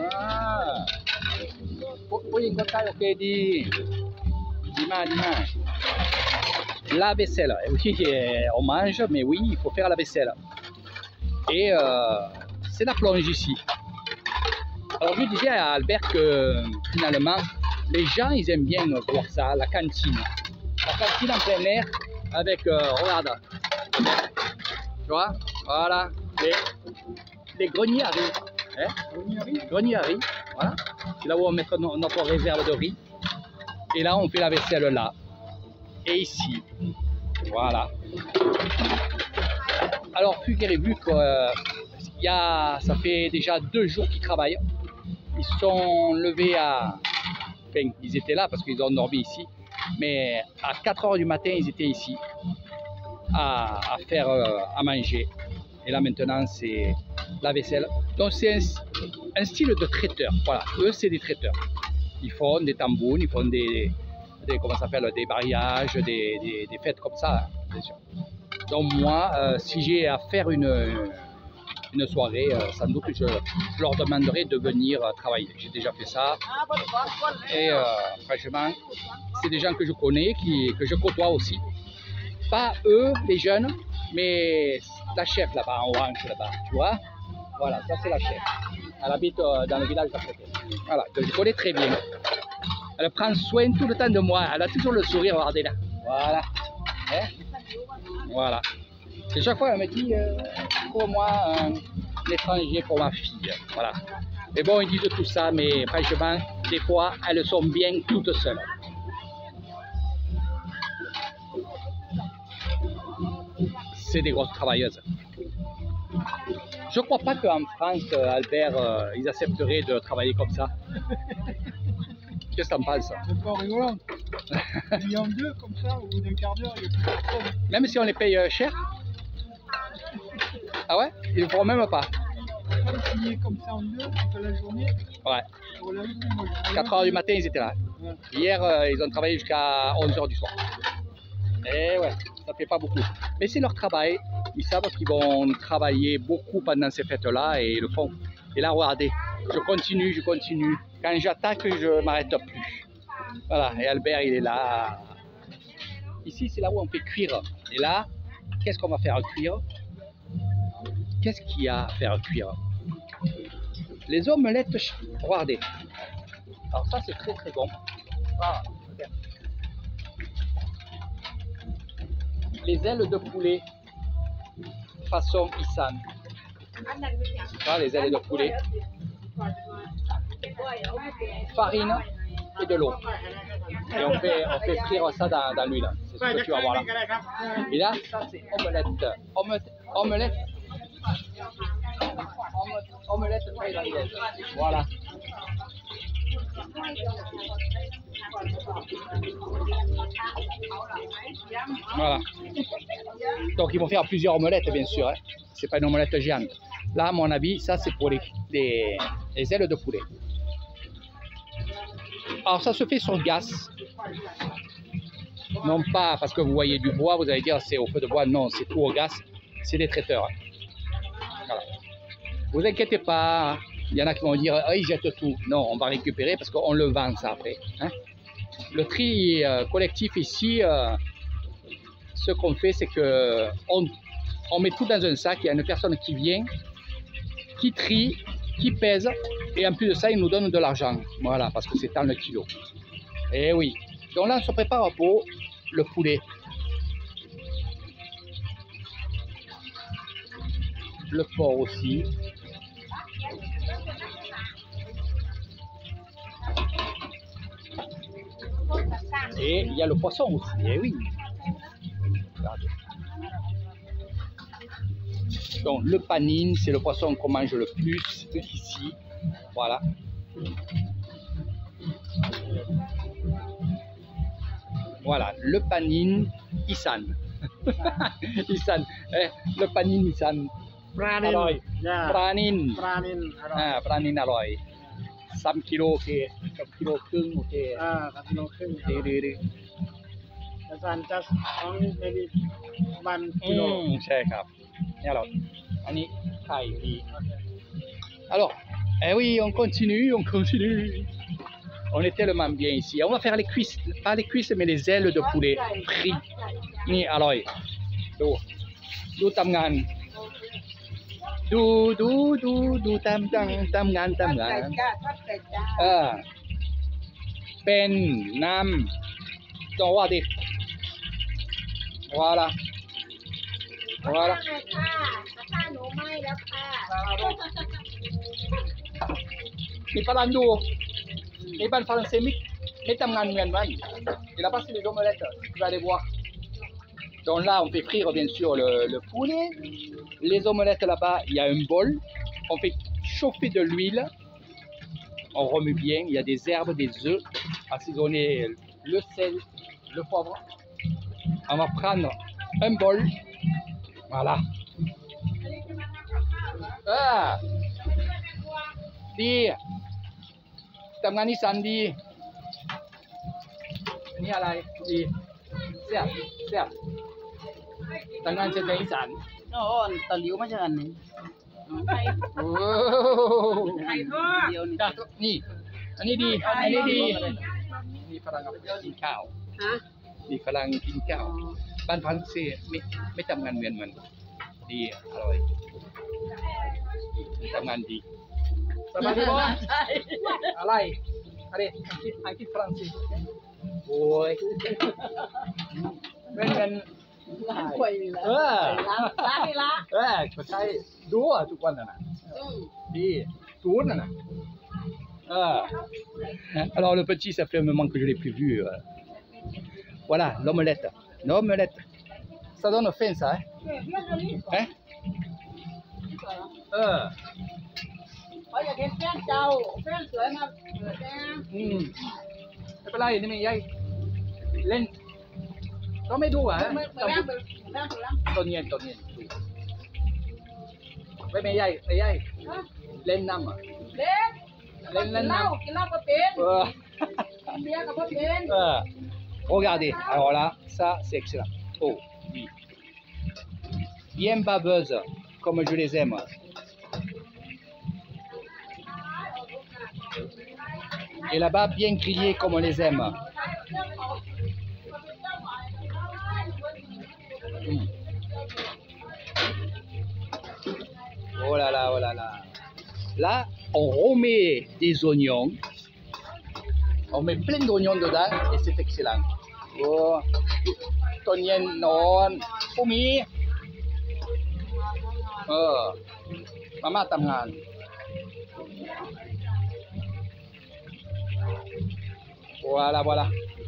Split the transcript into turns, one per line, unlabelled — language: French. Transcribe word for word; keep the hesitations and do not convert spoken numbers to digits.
Ah. Oui, ok, dis. Dis-moi, dis-moi. La vaisselle. Oui, on mange, mais oui, il faut faire la vaisselle. Et euh, c'est la plonge ici. Alors je disais à Albert que finalement, les gens, ils aiment bien voir ça, la cantine. La cantine en plein air avec, euh, regarde, tu vois, voilà, les, les greniers à riz. Hein? Greniers à riz, voilà. C'est là où on met notre réserve de riz. Et là, on fait la vaisselle là. Et ici, voilà. Alors, figurez-vous que euh, y a, ça fait déjà deux jours qu'ils travaillent. Ils sont levés à... Enfin, ils étaient là parce qu'ils ont dormi ici. Mais à quatre heures du matin, ils étaient ici à, à faire euh, à manger. Et là, maintenant, c'est la vaisselle. Donc, c'est un, un style de traiteur. Voilà, eux, c'est des traiteurs. Ils font des tambounes, ils font des... des comment ça s'appelle, des mariages, des, des, des fêtes comme ça, hein, bien sûr. Donc, moi, euh, si j'ai à faire une... une une soirée, euh, sans doute je, je leur demanderai de venir euh, travailler. J'ai déjà fait ça et euh, franchement c'est des gens que je connais, qui, que je côtoie aussi. Pas eux, les jeunes, mais la chef là-bas, en orange là-bas, tu vois. Voilà, ça c'est la chef. Elle habite euh, dans le village d'à côté. Voilà, que je connais très bien. Elle prend soin tout le temps de moi, elle a toujours le sourire, regardez là. Voilà. Hein? Voilà. Et chaque fois, elle me dit, euh, pour moi, un étranger pour ma fille. Voilà. Mais bon, ils disent tout ça, mais franchement, des fois, elles sont bien toutes seules. C'est des grosses travailleuses. Je crois pas qu'en France, Albert, euh, ils accepteraient de travailler comme ça. Qu'est-ce que t'en penses?
C'est pas rigolant. Il y en deux comme ça, au bout d'un quart d'heure, il y a plus personne.
Même si on les paye cher? Ah ouais? Ils ne feront même pas.
Comme signer comme ça en deux, toute la journée.
Ouais. quatre heures du matin, ils étaient là.
Ouais.
Hier, euh, ils ont travaillé jusqu'à onze heures du soir. Et ouais, ça fait pas beaucoup. Mais c'est leur travail. Ils savent qu'ils vont travailler beaucoup pendant ces fêtes-là et ils le font. Et là, regardez, je continue, je continue. Quand j'attaque, je ne m'arrête plus. Voilà, et Albert, il est là. Ici, c'est là où on fait cuire. Et là, qu'est-ce qu'on va faire cuire? Qu'est-ce qu'il y a à faire cuire? Les omelettes, regardez. Alors ça, c'est très très bon. Ah, les ailes de poulet façon Issan. Ah, les ailes de poulet. Farine et de l'eau. Et on fait, on fait frire ça dans, dans l'huile. C'est ce que tu vas voir là. Et là, ça c'est omelette. Omelette. Omelette. Omelette thaïlandaise. Voilà. Voilà. Donc ils vont faire plusieurs omelettes bien sûr. Hein. C'est pas une omelette géante. Là, à mon avis, ça c'est pour les, les, les ailes de poulet. Alors ça se fait sur gaz. Non pas parce que vous voyez du bois, vous allez dire c'est au feu de bois. Non, c'est tout au gaz. C'est des traiteurs. Voilà. Vous inquiétez pas. Il y en a qui vont dire oh, ils jettent tout. Non, on va récupérer parce qu'on le vend ça après. Hein. Le tri euh, collectif ici, euh, ce qu'on fait, c'est que on, on met tout dans un sac. Il y a une personne qui vient, qui trie, qui pèse, et en plus de ça, il nous donne de l'argent. Voilà, parce que c'est tant le kilo. Et oui. Donc là, on se prépare pour le poulet. Le porc aussi. Et il y a le poisson aussi, et oui. Regardez. Donc le panine, c'est le poisson qu'on mange le plus ici. Voilà. Voilà, le panine Issan. Issan. Eh, le panine Issan.
Pranin.
Aloy.
Yeah.
Pranin.
Pranin.
อ่าปลานิลอร่อยสามกิโลโอเคกับกิโลครึ่งโอเค
อ่าครับกิโลครึ่ง
ดีดีดี
อาจารย์ just only maybe one
อื
kilo
มใช่ครับเนี่ยเราอันนี้ไข่ดี alors Eh oui, on continue, on continue. On est tellement bien ici. On va faire les cuisses, pas les cuisses, mais les ailes de poulet frites. Ni alloy. Du, du tamgan. Du, du, du, du tam tam tamgan
ทอด
tamgan.
ไก่จ้าทอดไก่จ้า
เออเป็นน้ำต้องว่าดิว่าละว่าละ
ไก่ค่ะกระทะหนูไหม้แล้วค่ะ
มีฝรั่งดูมีบ้านฝรั่งเศสมิไม่ทำงานเหมือนมัน il a passé les omelettes tu vas aller voir donc là on fait frire bien sûr le, le poulet les omelettes là-bas il y a un bol on fait chauffer de l'huile on remue bien il y a des herbes des œufs assaisonner le sel le poivre on va prendre un bol voilà ah ดีทำงานอีสานดีอันนี้อะไรดีเสียบเสียบทำงานเชียงใหม่อีสาน
โอ้ตะหลิวไม่ใช่อันนี้
โอ้
ไก่ทอด
เดียวนี่
จ้ะนี่อันนี้ดีอันนี้ดีนี่ฝรั่งเอาไปกินข้าว
ฮะ
นี่ฝรั่งกินข้าวบ้านพันเซ่ไม่ไม่ทำงานเหมือนมันดีอร่อยทำงานดีสบายดีบ่ อะไรอะไรอังกฤษอังกฤษฝรั่งเศสโอ้ยเป็นเงิน
ร้านกล้วยนี่แหละ
เออ
ร้านนี่ละ
เออก็ใช่ดูอ่ะทุกวันน่ะนะ
อืม
ดีศูนย์น่ะนะเออ alors le petit ça fait un moment que je l'ai plus vu euh. voilà l'omelette l'omelette ça donne faim ça hein hein เออ
เขาอยากเห็นแฟนเจ้าแฟนสวยมาเปิดแน่
อืมไม่เป็นไรนี่ไม่ใหญ่เล่นก็ไม่ดูอ่ะ
เมื่อเมื่อแรกเมื่อแรกเมื่อแรก
ตัวเนียนตัวเนียนไม่ไม่ใหญ่ไม่ใหญ่เล่นน้ำอ่ะ
เด็กเล่นเหล้ากินเหล้าก็เป็น
เออ
กินเบียร์ก็บ่เป็น
เออ regardez alors là ça c'est excellent oh oui bien baveuse comme je les aime et là-bas bien grillées comme on les aime. Mm. Oh là là, oh là là. Là, on remet des oignons. On met plein d'oignons dedans et c'est excellent. Oh, tonien non, fumi. Oh, maman tamngan. Voilà, voilà.